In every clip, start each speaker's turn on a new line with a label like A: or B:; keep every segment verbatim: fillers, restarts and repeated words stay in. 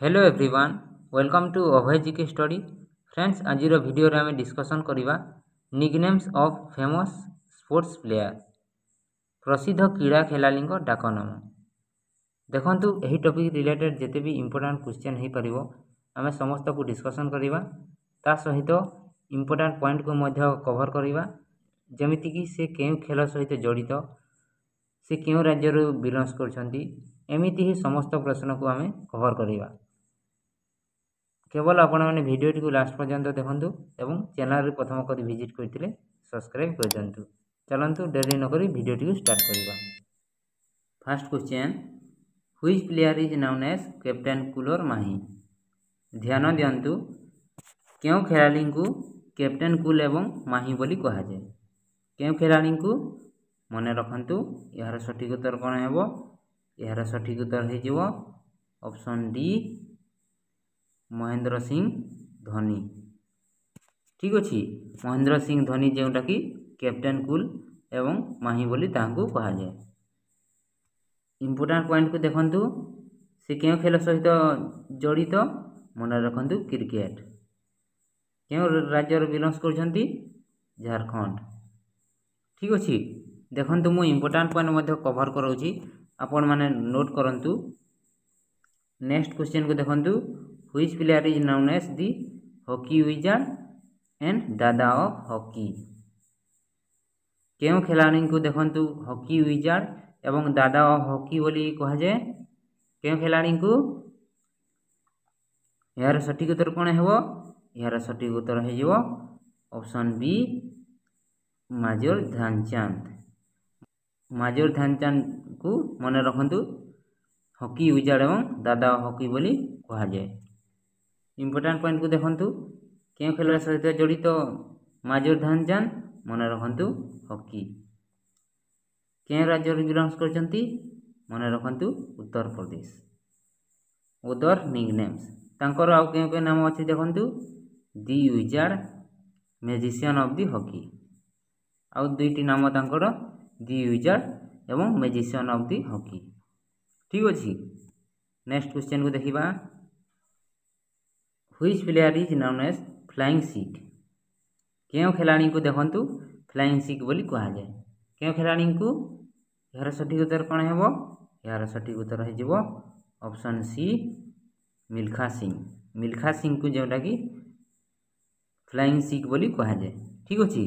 A: Hello everyone, welcome to Abhay GK study. Friends, आज video रे आमे डिस्कशन करिबा nicknames of famous sports player, प्रसिद्ध क्रीड़ा खेलाड़ी डाकनाम। देखंतु एही टॉपिक रिलेटेड जेते भी इंपोर्टेंट क्वेश्चन हे परिबो आमे समस्त को डिस्कशन करिबा, ता सहित इंपोर्टेंट पॉइंट को मध्य कवर करिबा, जेमिति कि से केउ खेल सहित जड़ित, से केउ राज्य रो बिलोंग्स करछंती, एमिति ही समस्त प्रश्न को आमे कवर करिबा। केवल आपण मैंने वीडियो टी लास्ट पर्यंत देखंतु एवं चैनल रे प्रथम करी विजिट करथिले सब्सक्राइब कर दंतु। चलंतु देरी न करी वीडियो टी स्टार्ट करिबा। First question, which player is known as captain cool और माही। ध्यान दियंतु, केउ खेलाड़ी को कैप्टन कूल एवं माही बोली कहा जाए। केउ खेलाड़ी को मने रखंतु। यार सठिक उत्तर कोन हेबो? यार सठिक उत्तर हे जिवो ऑप्शन डी, महेंद्र सिंह धोनी। ठीक अच्छे, महेंद्र सिंह धोनी जोटा कि कैप्टन कूल एवं माही बोली तांको कहा जाए। इंपोर्टेंट पॉइंट को देखंतु, से क्यों खेल सहित जड़ित, मन रखंतु क्रिकेट। क्यों राज्य बिलोंग्स करछंती? झारखंड। ठीक अच्छे, देखंतु मु इंपोर्टेंट पॉइंट मध्य कवर कराउची, आपण माने नोट करंतु। नेक्स्ट क्वेश्चन को देखंतु, which player is known as the hockey wizard and Dada of hockey. केउ खिलाड़ी को देखंतु हॉकी विजार्ड एवं दादा ऑफ हॉकी बोली कहा जाए। केउ खिलाड़ी को? यार सठिक उत्तर कोन हेबो? यार सठिक उत्तर हे जिवो option B, major Dhyanchand. Major Dhyanchand को मन रखंतु हॉकी विजार्ड एवं दादा ऑफ हॉकी बोली कहा जाए। इंपोर्टेंट पॉइंट को देखंतु, केउ खेल सहित जड़ित मेजर ध्यानचंद, मन रखंतु हॉकी। केउ राज्य बिलोंग्स करछंती? मन रखंतु उत्तर प्रदेश। अदर निकनेम्स तांकर आउ केउ केउ नाम अछि देखंतु, the wizard, magician of the hockey. आउ दुईटी नाम तांकर दी विजार्ड एवं मैजिशियन ऑफ दी हॉकी। ठीक अछि, नेक्स्ट क्वेश्चन को देखिबा। Which player is known as flying Sikh. केउ खिलाड़ी को देखंतु फ्लाइंग सिख बोली कहा जाए। केउ खिलाड़ी को? यार सठिक उत्तर कोन हेबो? यार सठिक उत्तर हे जिवो ऑप्शन सी, मिल्खा सिंह। मिल्खा सिंह को जोटा कि फ्लाइंग सिख बोली कहा जाए। ठीक अछि,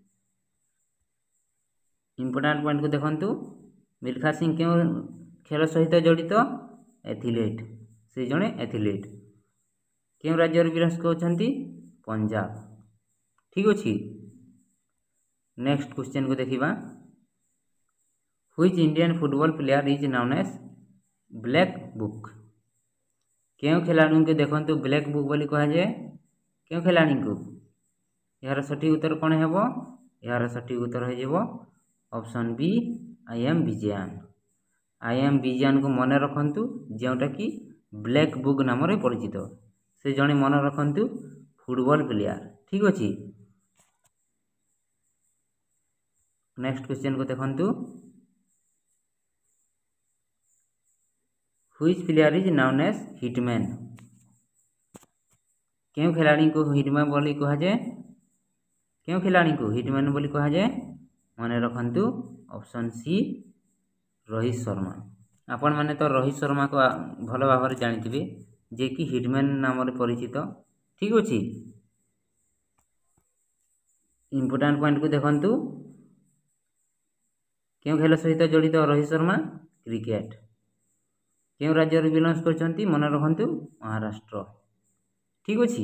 A: इंपोर्टेंट पॉइंट को देखंतु, मिल्खा सिंह केउ खेल सहित जड़ित? एथलीट, से जणे एथलीट। केउ राज्य बिलोंग्स करछंती? पंजाब। ठीक अछि, नेक्स्ट क्वेश्चन को देखिबा। Which Indian football player is known as black buck. केउ खिलाड़ी को देखंतु ब्लैक बुक बोली कहा जाए। केउ खिलाड़ी को? यार सठिक उत्तर कोन हेबो? यार सठिक उत्तर हे जिवो option B, I M Vijayan. I M Vijayan को मन रखंतु, जोटा कि ब्लैक बुक नाम रे परिचित। से जणे मन रखंतु फुटबॉल प्लेयर। ठीक अछि, नेक्स्ट क्वेश्चन को देखंतु। Which player is known as hitman. केउ खिलाड़ी को हिटमैन बोली कहा जाए। केउ खिलाड़ी को हिटमैन बोली कहा जाए? मन रखंतु ऑप्शन सी, रोहित शर्मा। आपण माने तो रोहित शर्मा को भल भाव जानिथिबे, जे कि हिटमैन नाम रे परिचित। ठीक अछि, इंपोर्टेंट पॉइंट को देखंतु, केउ खेल सहित जड़ित रोहित शर्मा? क्रिकेट। केउ राज्य बिलोंग्स करछंती? मन रखंतु महाराष्ट्र। ठीक अछि,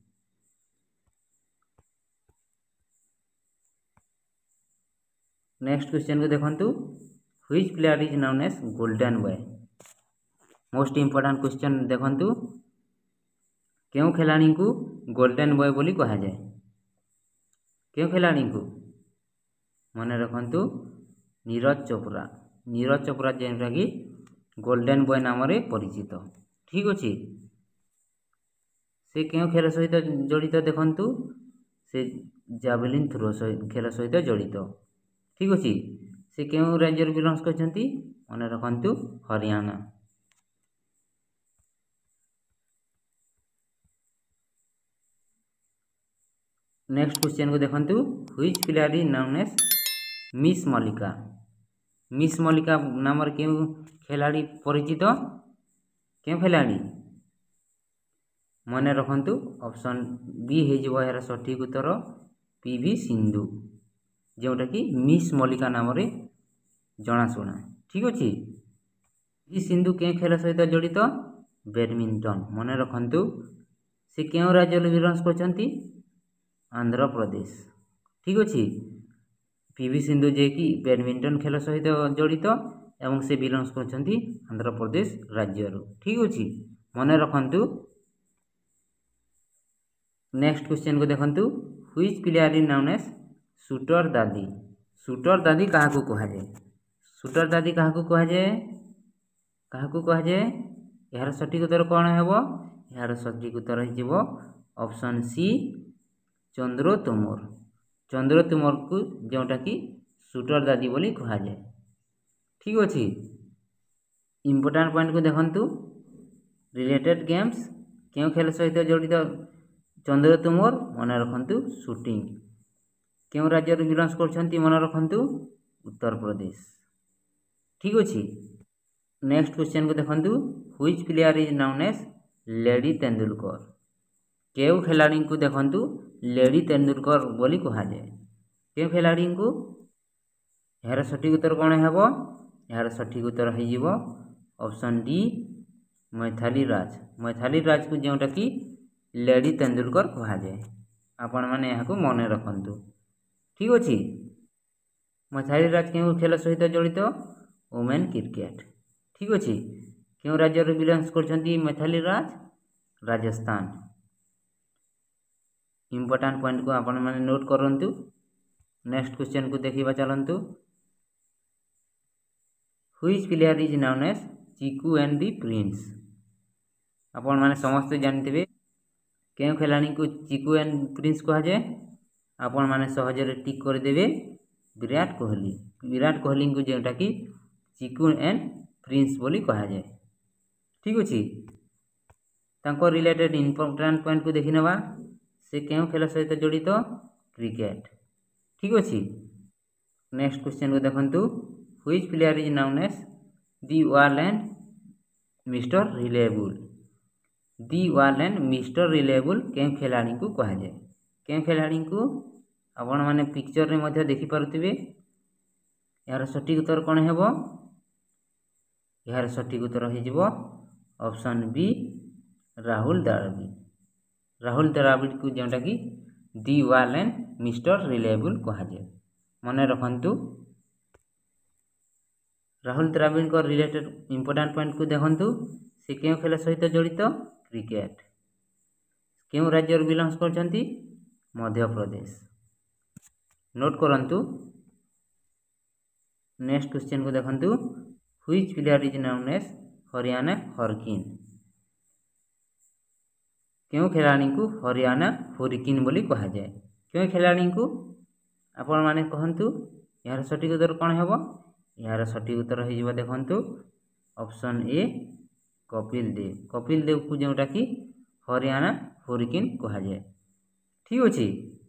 A: नेक्स्ट क्वेश्चन को देखंतु। Which player is known as golden boy. Most important question देखंतु, केउ खिलाड़ी को गोल्डन बॉय बोली कहा जाए। केउ खिलाड़ी को? मन रखंतु नीरज चोपड़ा। नीरज चोपड़ा जेनटा कि गोल्डन बॉय नाम रे परिचित। ठीक अछि, से केउ खेल सहित जड़ित देखंतु, से जावेलिन थ्रो खेल सहित जड़ित। ठीक अछि, से केउ राज्य बिलोंग्स करछंती? मन रखंतु हरियाणा। नेक्स्ट क्वेश्चन को देखंतु which player is known as miss Mallika. Miss Mallika नाम क्यों खिलाड़ी परिचित क्यों खिलाड़ी मन रखंतु ऑप्शन बी हो यार सठिक उत्तर पीवी सिंधु जोटा कि मिस मल्लिका नाम रे जनाशुना। ठीक अच्छे पीवी सिंधु के खेल सहित जड़ित बैडमिंटन मन रखंतु से क्यों राज्य बिलंग करछंती आंध्र प्रदेश। ठीक अच्छे पीवी सिंधु जे कि बैडमिंटन खेल सहित जड़ित एवं से बिलंग करछंती आंध्र प्रदेश राज्य। ठीक अच्छे मन रखंतु। नेक्स्ट क्वेश्चन को देखंतु which player is known as shooter dadi. Shooter dadi कहा को कहा जाए शूटर दादी कहा को कहा जाए कहा को कहा जाए यार सठिक उत्तर कौन है यार सठिक उत्तर हो ऑप्शन सी चंद्र तोमर। चंद्र तोमर को जोटा कि शूटर दादी बोली कहा जाए। ठीक अच्छे इम्पोर्टाट पॉइंट को देखंतु रिलेटेड गेम्स क्यों खेल सहित जड़ित चंद्र तोमर मन रखंतु शूटिंग क्यों राज्य बिलंग करछंती मन रखंतु उत्तर प्रदेश। ठीक अच्छे नेक्स्ट क्वेश्चन को देखंतु which player is known as lady Tendulkar. केउ खिलाड़ी को देखंतु लेडी तेंदुलकर बोली कहा जाए केउ खिलाड़ी को यार सठिक उत्तर कौन है यार सठिक उत्तर हो ऑप्शन डी मैथिली राज। मैथिली राज को जोटा कि लेडी तेंदुलकर कहा जाए आपण मैंने यहाँ मन रखंतु। ठीक अच्छे मैथिली राज क्यों खेल सहित जड़ित वुमेन क्रिकेट। ठीक अच्छे क्यों राज्य बिलंग करछंती मैथिली राज राजस्थान। इम्पोर्टाट पॉइंट को आपण मैंने नोट करंतु। नेक्स्ट क्वेश्चन को देखिबा चलंतु which player is known as Chiku and the prince. आपण मैंने समस्त जानते क्यों खिलाड़ी को चिकू एंड प्रिंस कहा जाए आपण मैंने सहजरे टिक करदे विराट कोहली। विराट कोहली को जोटा कि चिकू एंड प्रिंस बोली कहा जाए। ठीक अच्छे तांको रिलेटेड इम्पोर्टाट पॉइंट को देखि नवा से क्यों खेल सहित जड़ित क्रिकेट। ठीक अच्छे नेक्स्ट क्वेश्चन को देखंतु which player is known as the wall and mister reliable. The wall and mister reliable क्यों खिलाड़ी को कहा जाए क्यों खिलाड़ी को आपण मैंने पिक्चर रे मध्य देखि पारुथिबे यार सठिक उत्तर कौन है यार सठिक उत्तर हो ऑप्शन बी राहुल द्रविड़। राहुल द्रविड़ को जोटा कि दी वाल एंड मिस्टर रिलायबल कहा जाए मन रखंतु। राहुल द्रविड़ को रिलेटेड इम्पोर्टाट पॉइंट को देखंतु से क्यों खेल सहित जड़ित क्रिकेट क्यों राज्य बिलंग करछंती मध्य प्रदेश। नोट करंतु। नेक्स्ट क्वेश्चन को देखंतु which player is known as Haryana hurricane. क्यों खिलाड़ी को हरियाणा हरिकिन बोली कहा जाए क्यों खिलाड़ी को आपण माने कहंतु यार सठिक उत्तर कौन है यार सठिक उत्तर हो देखंतु ऑप्शन ए कपिल देव। कपिल देव को जोटा कि हरियाणा हरिकिन कहा जाए। ठीक अच्छे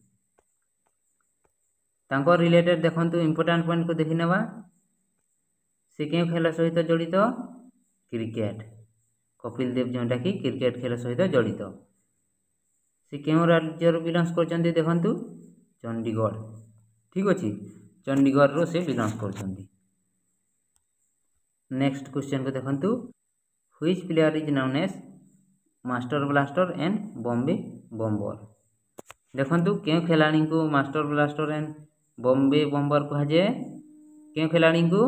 A: तांको रिलेटेड देखंतु इम्पोर्टाट पॉइंट को देखि नवा से क्यों खेल सहित जड़ित क्रिकेट। कपिल देव जोटा कि क्रिकेट खेल सहित जड़ित से क्यों राज्य बिलंग करछंती देखंतु चंडीगढ़। ठीक अच्छे चंडीगढ़ रो से बिलंग करछंती। नेक्स्ट क्वेश्चन को देखंतु which player is known as master blaster and Bombay bomber. देखंतु क्यों खिलाड़ी को master blaster and Bombay bomber कहा जाए क्यों खिलाड़ी को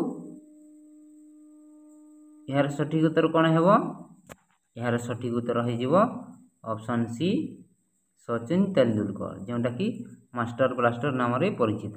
A: यार सठिक उत्तर कौन है यार सठिक उत्तर हो ऑप्शन सी सचिन तेंदुलकर जोटा कि मास्टर ब्लास्टर नाम रे परिचित।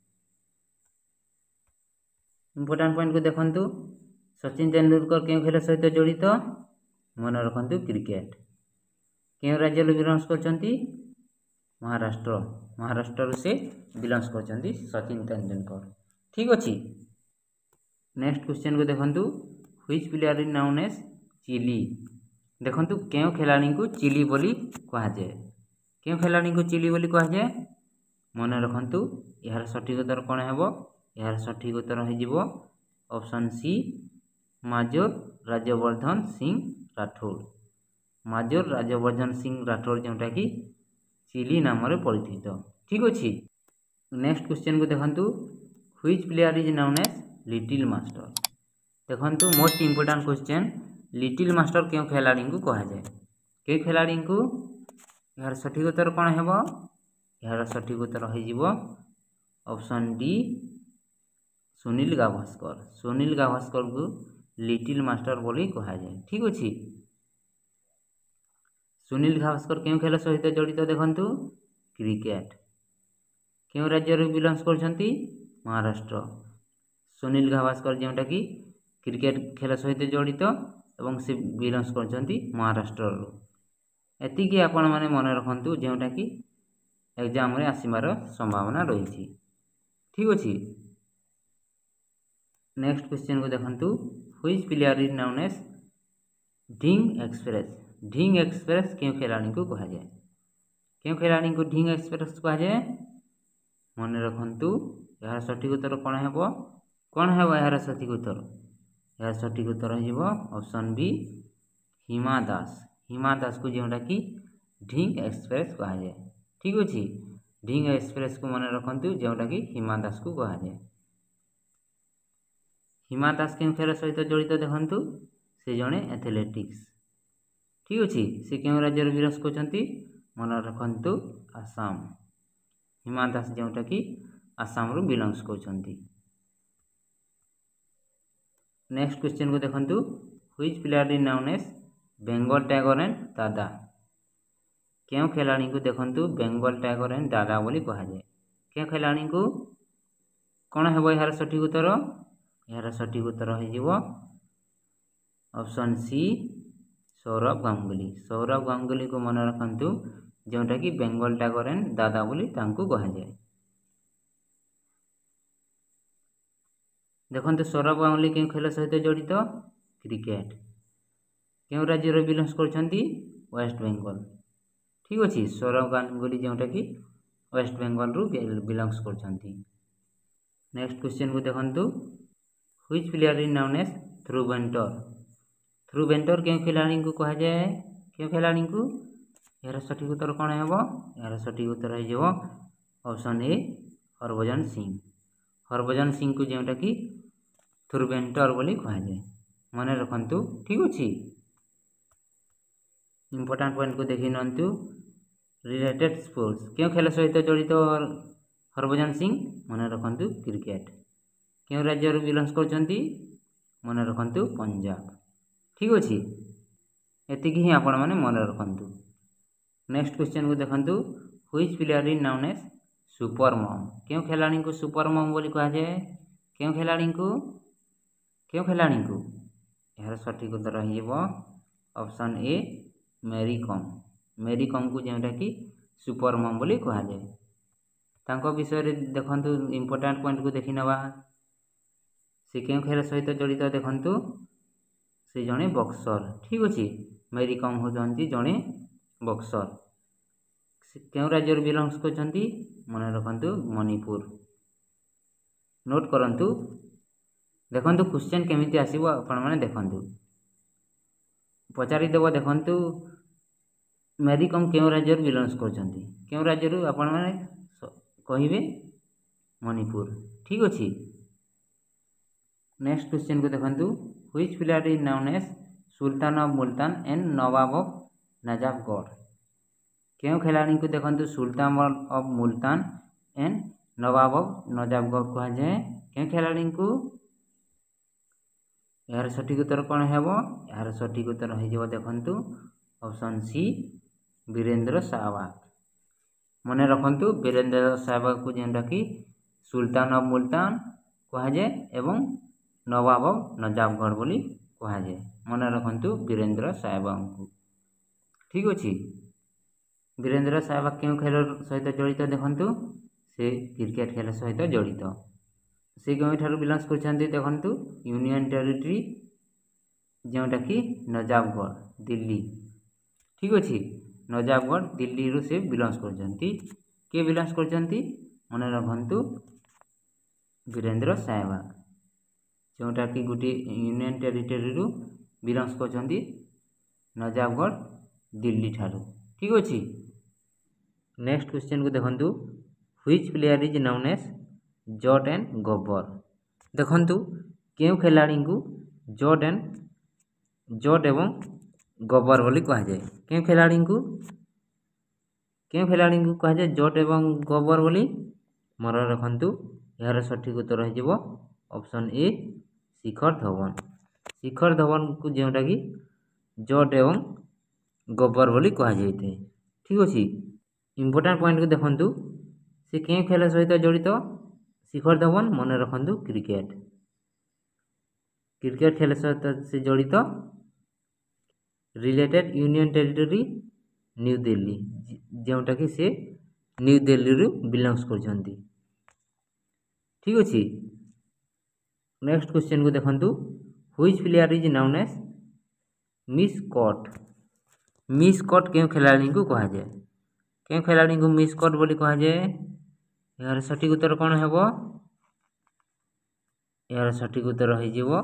A: इम्पोर्टाट पॉइंट को देखंतु सचिन तेंदुलकर क्यों खेल सहित जड़ित मन रखंतु क्रिकेट क्यों राज्य बिलंग करछंती महाराष्ट्र। महाराष्ट्र से बिलंग करछंती सचिन तेंदुलकर। ठीक अच्छे नेक्स्ट क्वेश्चन को देखंतु which player is known as chilli. देखंतु क्यों खिलाड़ी को चिली बोली कहा जाए क्यों खिलाड़ी को चिली बोली कह जाए मन रखु यार सठिक उत्तर कौन है यार सठिक उत्तर हो option C major Rajyavardhan Singh Rathore major Rajyavardhan Singh Rathore जोटा कि चिली नाम परिचित ठीक अच्छे। नेक्स्ट क्वेश्चन को देखु which player is known as little master देखु most important question little master क्यों खिलाड़ी को कह जाए क्यों खिलाड़ी को यार सठिक उत्तर कौन है यार सठिक उत्तर हो ऑप्शन डी सुनील गावस्कर सुनील गावस्कर को लिटिल मास्टर बोली कह जाए ठीक अच्छे। सुनील गावस्कर क्यों खेल सहित जड़ित देखु क्रिकेट क्यों राज्य बिलंग्स करछंती महाराष्ट्र सुनील गावस्कर जोटा कि क्रिकेट खेल सहित जड़ित एवं से बिलंग्स करछंती महाराष्ट्र एतिकी आपण माने मन रखंतु जोटा कि एग्जाम रे आसीमार संभावना रही ठीक अच्छे। नेक्स्ट क्वेश्चन को देखंतु which player is known as Dhing express Dhing express क्यों खिलाड़ी को कह जाए क्यों खिलाड़ी को ढिंग एक्सप्रेस कह जाए मन रखंतु यार सठिक उत्तर कौन है कौन है यार सठिक उत्तर यार सठिक उत्तर हो ऑप्शन बी हिमा दास हिमा दास को जोटा कि ढिंग एक्सप्रेस कह जाए ठीक अच्छे। ढिंग एक्सप्रेस को मन रखंतु जोटा कि हिमा दास को कह जाए। हिमा दास क्यों खेल सहित जड़ित देखु से जड़े एथलेटिक्स ठीक अच्छे से क्यों राज्य बिलंग्स करछंती मन रखंतु आसाम हिमा दास जोटा कि आसाम रु बिलंग्स करछंती। नेक्स्ट क्वेश्चन को देखंतु which player is known as Bengal tiger and Dada क्यों खिलाड़ी को देखंतु बेंगल टाइगर एंड दादा बोली कह जाए क्यों खिलाड़ी को कौन है यार सठिक उत्तर यार सठिक उत्तर हो ऑप्शन सी सौरभ गांगुली सौरभ गांगुली को मन रखंतु जोटा कि बेंगल टाइगर एंड दादा बोली तांको कह जाए। देखो सौरभ गांगुली क्यों खेल सहित जड़ित क्रिकेट क्यों राज्य बिलंग्स करछंती वेस्ट बेंगल ठीक अच्छे सौरभ गांगुली जोटा कि वेस्ट बेंगल रु बिलंग्स करछंती। नेक्स्ट क्वेश्चन को देखंतु which player is known as turbanator turbanator क्यों खिलाड़ी को कह जाए क्यों खिलाड़ी को यार सठिक उत्तर कौन है यार सठिक उत्तर हो ऑप्शन ए हरभजन सिंह हरभजन सिंह को जोटा कि थ्रुवेंटर बोली कह जाए मन रखंतु ठीक अच्छे। इंपोर्टेंट पॉइंट को देखी नंतु रिलेटेड स्पोर्ट्स क्यों खेल सहित जड़ित हरभजन सिंह मन रखंतु क्रिकेट क्यों राज्य बिलंग्स करछंती मन रखंतु पंजाब ठीक अच्छे एतिकी ही आपण माने मन रखंतु। नेक्स्ट क्वेश्चन को देखंतु which player is known as super mom क्यों खिलाड़ी को सुपर मॉम बोली कह जाए क्यों खिलाड़ी को क्यों खिलाड़ी को यार सठिक उत्तर हो ऑप्शन ए मेरी कॉम मेरी कॉम को जोटा कि सुपर मॉम बोली कह जाए तांको विषय रे देखंतु इंपोर्टेंट पॉइंट को देखि नवा से क्यों खेल सहित जड़ित देखंतु से जड़े बक्सर ठीक अच्छे मेरी कॉम होती जड़े बक्सर क्यों राज्य बिलंग्स करछंती मन रखंतु मणिपुर नोट करंतु देखंतु क्वेश्चन केमिति आसीबो आपण माने देखंतु पचारि देबो देखंतु मेरी कॉम क्यों राज्य बिलंग्स करछंती क्यों राज्य आपण माने कहिबे मणिपुर ठीक अच्छे। नेक्स्ट क्वेश्चन को देखंतु which player is known as sultan of Multan and nawab of Najafgarh क्यों खिलाड़ी को देखंतु sultan of Multan and nawab of Najafgarh कह जाए क्यों खिलाड़ी को यार सठिक उत्तर कौन है यार सठिक उत्तर हो देखंतु ऑप्शन सी वीरेंद्र सहवाग मन रखंतु वीरेंद्र सहवाग को जेनटा कि सुल्तान ऑफ मुल्तान कह जाए एवं नवाब ऑफ नजफगढ़ बोली कह जाए मन रखंतु वीरेंद्र सहवाग को ठीक अच्छे। वीरेंद्र सहवाग क्यों खेल सहित जड़ित देखंतु से क्रिकेट खेल सहित जड़ित से क्यों ठार बिलंग्स करछंती देखंतु यूनियन टेरिटरी जोटा कि नजफगढ़ दिल्ली ठीक अच्छे नजाबगढ़ दिल्ली रु से बिलंग्स करछंती के बिलंग्स करछंती मने रखंतु वीरेंद्र सहवाग जोटा कि गोटे यूनियन टेरिटरी रु बिलंग्स करछंती नजाबगढ़ दिल्ली ठारू ठीक अछि। नेक्स्ट क्वेश्चन को देखंतु which player is known as Jatt and Gabbar देखंतु केउ खिलाड़ी को जट एंड जट एवं गब्बर बोली कहा जाए केउ खिलाड़ी को केउ खिलाड़ी को कहा जाए जट एवं गब्बर बोली मन रखंतु यार सठिक उत्तर हो ऑप्शन ए शिखर धवन शिखर धवन को जोटा कि जट एवं गब्बर बोली कहा जाए ठीक अच्छे। इम्पोर्टाट पॉइंट को देखंतु से केउ खेल सहित जड़ित शिखर धवन मन रखंतु क्रिकेट क्रिकेट खेल सहित से जड़ित related union territory New Delhi जोटा कि से न्यू दिल्ली रु बिलंग्स करछंती ठीक अच्छे। नेक्स्ट क्वेश्चन को देखंतु which player is known as miss cut miss cut केउ खिलाड़ी को कहा जाए केउ खिलाड़ी को मिस कट बोली कहा जाए यार सठिक उत्तर कौन है यार सठिक उत्तर हो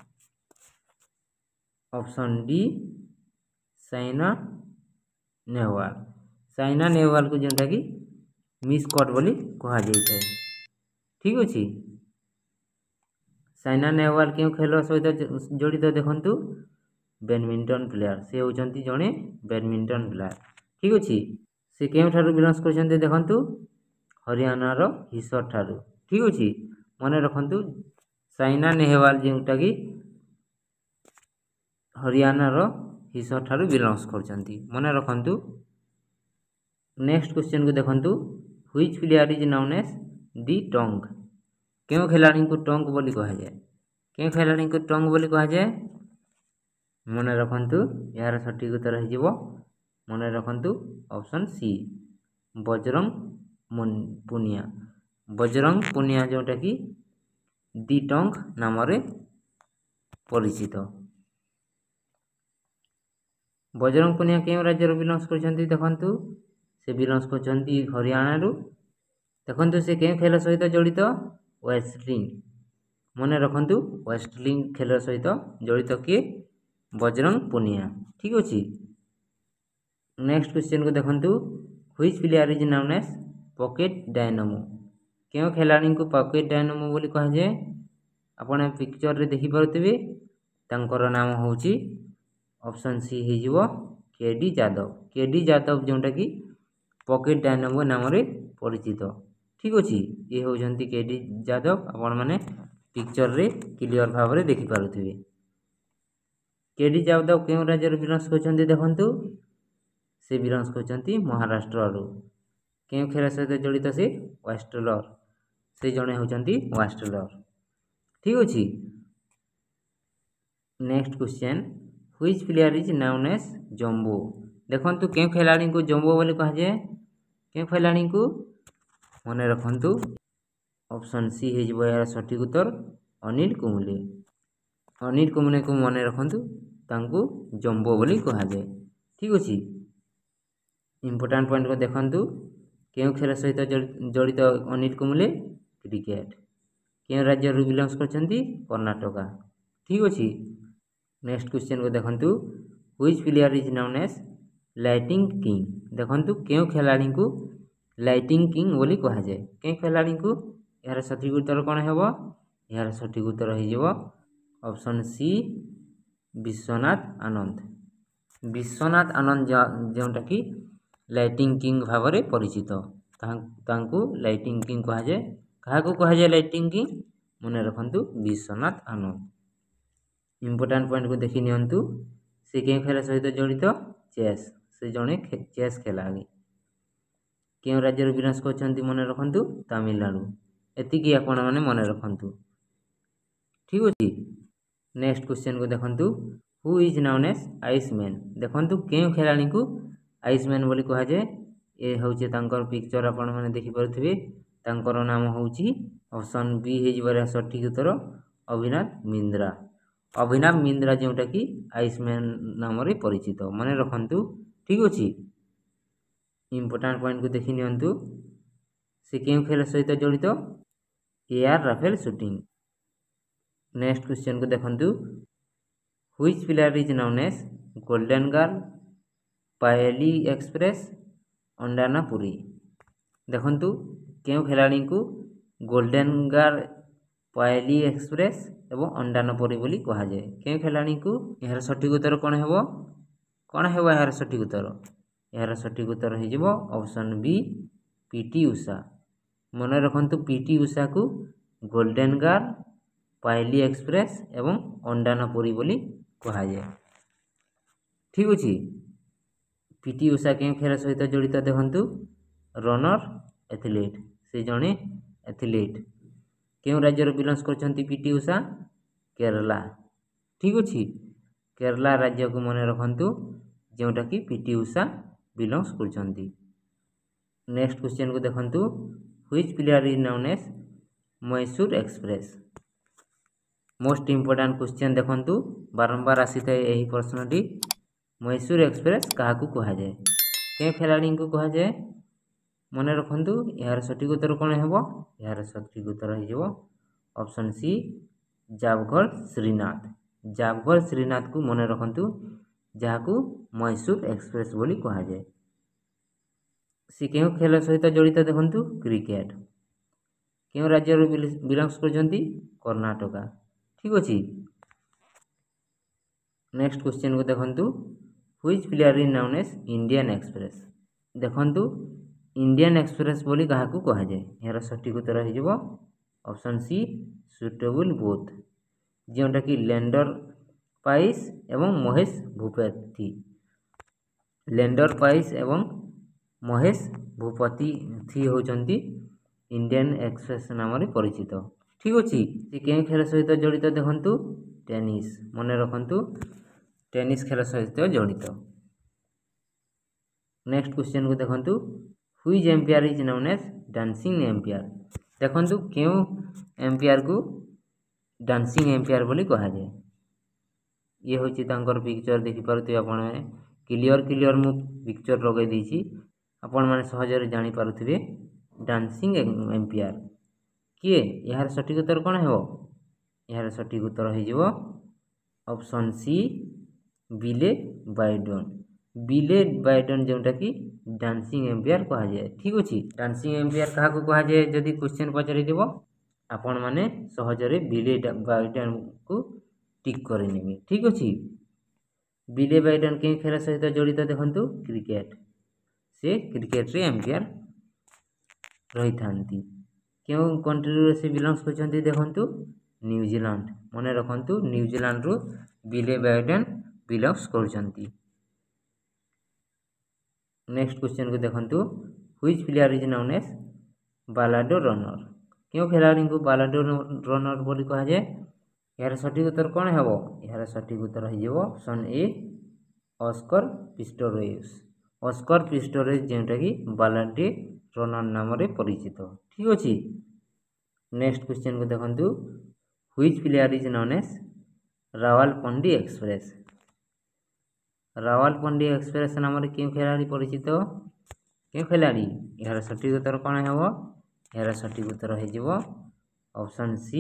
A: ऑप्शन डी साइना नेहवाल साइना नेहवाल को जोटा कि मिस कट बोली कहा जाए ठीक अच्छे। साइना नेहवाल क्यों खेल सहित जड़ित देखंतु बैडमिंटन प्लेयर से होचंती जड़े बैडमिंटन प्लेयर ठीक अच्छे। से क्यों ठारू बिलंग्स करछंती देखंतु हरियाणा रो हिसार ठारू ठीक अच्छे मन रखंतु साइना नेहवाल जोटा कि हरियाणा रो हिसार ठारू बिलंग्स करछंती मन रखंतु। नेक्स्ट क्वेश्चन को देखंतु which player is known as the tongue क्यों खिलाड़ी को टंग बोली कहा जाए क्यों खिलाड़ी को टंग बोली कहा जाए मन रखंतु यार सठिक उत्तर हो मन रखंतु ऑप्शन सी बजरंग पुनिया बजरंग पुनिया जोटा कि दी टंग नाम रे परिचित। बजरंग पुनिया क्यों राज्य बिलंग्स करछंती देखंतु से बिलंग्स करछंती हरियाणा रु देखंतु से क्यों खेल सहित जड़ित वेस्टलिंग मन रखंतु वेस्टलिंग खेल सहित जड़ित किए बजरंग पुनिया ठीक अच्छे। नेक्स्ट क्वेश्चन को देखंतु which player is known as pocket dynamo क्यों खिलाड़ी को पॉकेट डायनामो बोली कहा जाए आपण पिक्चर रे देखि पारुथिबे तांकर नाम होची ऑप्शन सी हो केडी यादव केडी यादव जोटा कि पॉकेट डायनामो नाम रे परिचित ठीक अच्छे। ये होचंती केडी यादव आपण माने पिक्चर रे क्लियर भाव रे देखि पारुथिबे। केडी यादव क्यों राज्य बिलंग्स करछंती देखंतु से बिलंग्स करछंती महाराष्ट्र रु क्यों खेल सहित जड़ित से वेस्टलर से जड़े होचंती वेस्टलर ठीक अच्छे। Next question which player is known as jumbo देखंतु क्यों खिलाड़ी को जम्बो बोली कहा जाए क्यों खिलाड़ी को मन रखंतु ऑप्शन सी हो यार सठिक उत्तर अनिल कुंबले अनिल कुंबले को मन रखंतु तांको जम्बो बोली कहा जाए ठीक अच्छे। इम्पोर्टाट पॉइंट को देखंतु क्यों खेल सहित जड़ित अनिल कुंबले क्रिकेट क्यों राज्य रु बिलंग्स करछंती कर्नाटका ठीक अच्छे। नेक्स्ट क्वेश्चन को देखंतु which player is known as lightning king देखंतु क्यों खिलाड़ी को लाइटिंग किंग बोली कहा जाए क्यों खिलाड़ी को यार सठिक उत्तर कौन है यार सठिक उत्तर हो ऑप्शन सी विश्वनाथ आनंद विश्वनाथ आनंद जोटा कि लाइटिंग किंग भाव में परिचित तांको लाइटिंग किंग कहा जाए क्या कहा जाए लाइटिंग किंग मन रखंतु विश्वनाथ आनंद। इम्पोर्टाट पॉइंट को देखि नियंतु से क्यों खेल सहित जड़ित चेस से जड़े चेस खिलाड़ी क्यों राज्य बिलंग्स करछंती मन रखंतु तमिलनाडु एतिकी आपण माने मन रखंतु ठीक अच्छे। नेक्स्ट क्वेश्चन को देखंतु who is known as iceman देखंतु क्यों खिलाड़ी को आइसमैन बोली कहा जाए ये होचे तांकर पिक्चर आपण माने देखि पारुथिबे तांकर नाम होची ऑप्शन बी हो सठिक उत्तर अभिनव मिंद्रा अभिनव मिंद्रा जोटा कि आइसमैन नाम रे परिचित मन रखंतु ठीक अच्छे। इंपोर्टाट पॉइंट को देखि नियंतु से केउ खेल सहित जड़ित air rifle shooting. Next question को देखंतु which player is known as golden girl Payyoli express अंडाना पुरी। देखंतु केउ खिलाड़ी को गोल्डन गर्ल पायली एक्सप्रेस एवं अंडाना पुरी बोली कहा जाए। केउ खिलाड़ी को यार सठिक उत्तर कौन हेबो कौन हेबो यार सठिक उत्तर यार सठिक उत्तर हो जिवो ऑप्शन बी पीटी उषा। मन रखंतु पीटी उषा को गोल्डन गर्ल पायली एक्सप्रेस एवं अंडाना पुरी बोली कहा जाए। ठीक अछि। पीटी उषा के खेल सहित जड़ित देखंतु रनर एथलीट से जड़े एथलीट क्यों राज्यर बिलंग्स करछंती पीटी उषा केरला। ठीक अछि। केरला राज्य को मन रखंतु जोटा कि पीटी उषा बिलंग्स करछंती। नेक्स्ट क्वेश्चन को देखंतु which player is known as Mysore express. Most important question देखंतु बारंबार आसी थाए एही प्रश्नटी मैसूर एक्सप्रेस क्या कहा जाए के खिलाड़ी को कहा जाए मन रखंतु यार सठिक उत्तर कौन हेबो यार सठिक उत्तर हो ऑप्शन सी जावघर श्रीनाथ। जावघर श्रीनाथ को मन रखंतु जहाँ मैसूर एक्सप्रेस बोली कहा जाए। सी क्यों खेल सहित जड़ित देखंतु क्रिकेट क्यों राज्य बिलंग्स करछंती कर्णाटका। ठीक अछि। नेक्स्ट क्वेश्चन को देखंतु which player is known as Indian express. देखंतु इंडियन एक्सप्रेस बोली कहा कहा जाए यार सठिक उत्तर हो ऑप्शन सी सुटेबल बोथ जोटा कि लैंडर पाइस एवं महेश भूपति। लैंडर पाइस एवं महेश भूपति थी होचंती इंडियन एक्सप्रेस नाम रे परिचित। ठीक अछि। से के खेल सहित जड़ित देखंतु टेनिस मन रखंतु टेनिस खेल सहित जड़ित। नेक्स्ट क्वेश्चन को देखंतु which umpire is known as dancing umpire. देखंतु क्यों एम्पायर को डांसिंग एम्पायर बोली कहा जाए। ये होची तांकर पिक्चर देखि पारुथिबे आपण माने क्लियर क्लियर मु पिक्चर लगे देछि आपण माने सहजरे जानि पारुथिबे डांसिंग एम्पायर किए यार सठिक उत्तर कौन हेबो यार सठिक उत्तर हो जिवो ऑप्शन सी बिले बाइडन। बिले बाइडन जोटा कि डांसिंग एम्पायर कहा जाए। ठीक अछि। डांसिंग एम्पायर क्या कहा जाए जदि क्वेश्चन पचारि देबो आपण माने सहजरे बिले बाइडन को टिक करि नेबे। ठीक अछि। बिले बाइडन के खेल सहित जड़ित देखंतु क्रिकेट से क्रिकेट रे एम्पायर रही थांती। क्यों कंट्री से बिलंग्स करछंती देखंतु न्यूजीलैंड मन रखंतु न्यूजीलैंड रो बिले बाइडन बिलंग्स करछंती। नेक्स्ट क्वेश्चन को देखंतु which player is known as blade runner. क्यों खिलाड़ी को बालाडो रनर बोली कहा जाए यार सठिक उत्तर कौन हेबो यार सठिक उत्तर हो जिवो option A Oscar Pistorius. Oscar Pistorius जेंटा कि बालाडो रनर नाम रे परिचित। ठीक अछि। नेक्स्ट क्वेश्चन को देखंतु which player is known as Rawalpindi express. Rawalpindi express नाम रे क्यों खिलाड़ी परिचित क्यों खिलाड़ी यार सठिक उत्तर कौन हेबो यार सठिक उत्तर हो जिवो ऑप्शन सी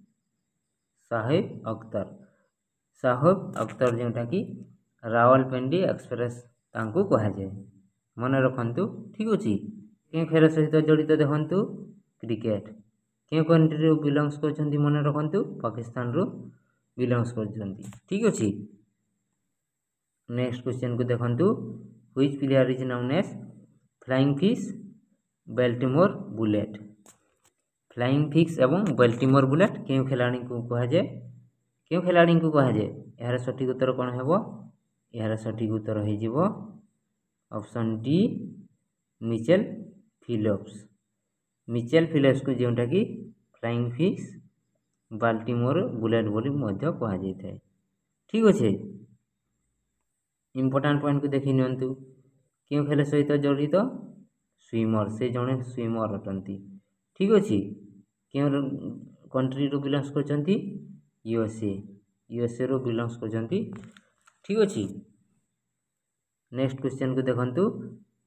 A: साहिब अख्तर। साहिब अख्तर जोटा कि रावलपिंडी एक्सप्रेस तांको कहा जाए मन रखंतु। ठीक अछि। क्यों खेल सहित जड़ित देखंतु क्रिकेट क्यों कंट्री रो बिलंग्स करछंती मन रखंतु पाकिस्तान रो बिलंग्स करछंती। ठीक अछि। नेक्स्ट क्वेश्चन को देखंतु which player is known as flying fish Baltimore bullet. Flying fish एवं बेल्टिमोर बुलेट क्यों खिलाड़ी को कहा जाए क्यों खिलाड़ी को कहा जाए यार सठिक उत्तर कौन हेबो यार सठिक उत्तर हो जिवो option D Michael Phelps. Michael Phelps को जोटा कि फ्लाइंग फिश बाल्टिमोर बुलेट बोली मध्य कहा जाय थाए। ठीक अच्छे। इंपोर्टाट पॉइंट को देखि नियंतु क्यों खेल सहित जड़ित स्विमर से जड़े स्विमर अटंती। ठीक अच्छे। क्यों कंट्री रो बिलंग्स करछंती यूएसए यूएसए रो बिलंग्स करछंती। ठीक अच्छे। नेक्स्ट क्वेश्चन को देखंतु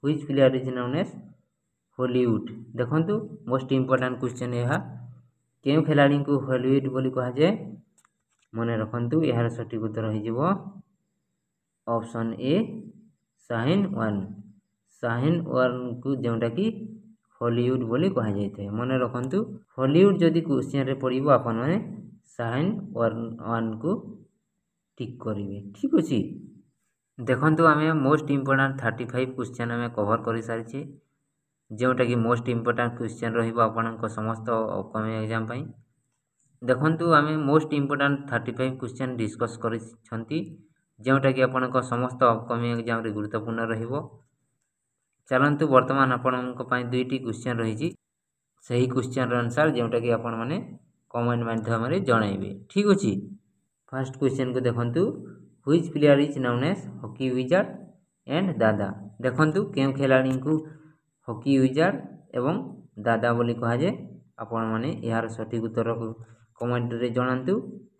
A: which player is known as Hollywood. देखंतु मोस्ट इंपोर्टेंट क्वेश्चन यह केउ खिलाड़ी को हॉलीवुड बोली कहा जाए मने रखंतु यार सटीक उत्तर हो जिवो option A Shane Warne. Shane Warne को जोटा कि हॉलीवुड बोली कहा जाए मने रखंतु हॉलीवुड जदि क्वेश्चन रे पड़िबो आपन माने शाहीन वन को टिक करिवे। ठीक अछि देखंतु आमे most important thirty five question आमे कवर करि सारिछे जोटा कि मोस्ट इंपोर्टेंट क्वेश्चन रहिबो आपनक समस्त अपकमिंग एग्जाम पई। देखंतु आमे most important thirty five question discuss करिसंती जोटा कि आपनक समस्त अपकमिंग एग्जाम रे गुरुत्वपूर्ण रहिबो। चलंतु वर्तमान आपनक पई दुईटी क्वेश्चन रहिछि सही क्वेश्चन र आंसर जोटा कि आपन माने कमेंट माध्यम रे जणाइबे। ठीक अछि फर्स्ट क्वेश्चन को देखंतु which player is known as hockey wizard and Dada. देखंतु केउ खिलाड़ी को हॉकी विजार्ड एवं दादा बोली कहा जाए आपण माने यार सटीक उत्तर को कमेंट रे जणांतु।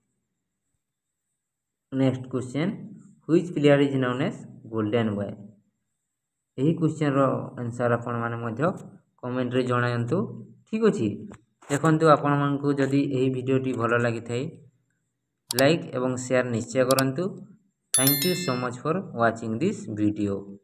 A: Next question which player is known as golden boy. यही क्वेश्चन रो आंसर आपण माने मध्य कमेंट रे जणांतु। ठीक अछि देखंतु आपण मानकु जदि एही वीडियोटी भलो लागि थाई लाइक एवं शेयर निश्चय करंतु। Thank you so much for watching this video.